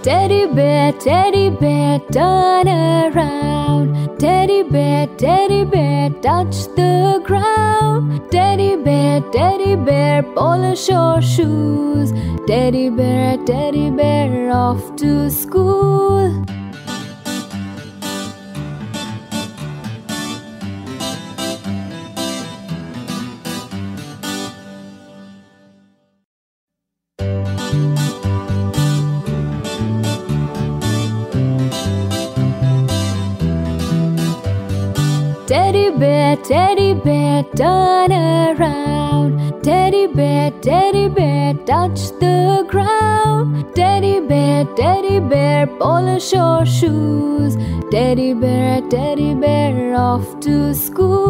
Teddy bear, turn around. Teddy bear, touch the ground. Teddy bear, polish your shoes. Teddy bear, off to school. Teddy bear, turn around. Teddy bear, touch the ground. Teddy bear, polish your shoes. Teddy bear, off to school.